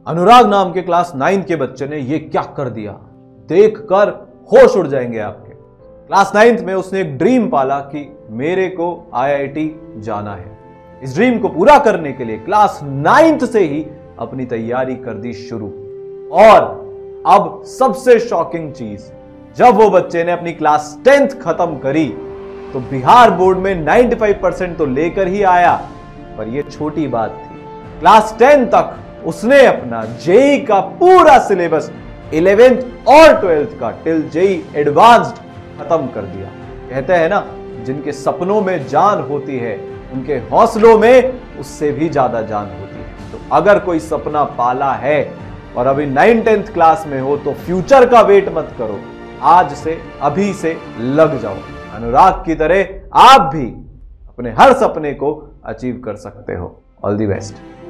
अनुराग नाम के क्लास 9 के बच्चे ने ये क्या कर दिया, देखकर होश उड़ जाएंगे आपके। क्लास 9 में उसने एक ड्रीम पाला कि मेरे को IIT जाना है। इस ड्रीम को पूरा करने के लिए क्लास 9 से ही अपनी तैयारी कर दी शुरू। और अब सबसे शॉकिंग चीज, जब वो बच्चे ने अपनी क्लास 10th खत्म करी तो बिहार बोर्ड में 95% तो लेकर ही आया, पर यह छोटी बात थी। क्लास 10 तक उसने अपना जेई का पूरा सिलेबस 11th और 12th का टिल जेई एडवांस्ड खत्म कर दिया। कहते हैं ना, जिनके सपनों में जान होती है उनके हौसलों में उससे भी ज्यादा जान होती है। तो अगर कोई सपना पाला है और अभी 9th-10th क्लास में हो तो फ्यूचर का वेट मत करो, आज से अभी से लग जाओ। अनुराग की तरह आप भी अपने हर सपने को अचीव कर सकते हो। All the best.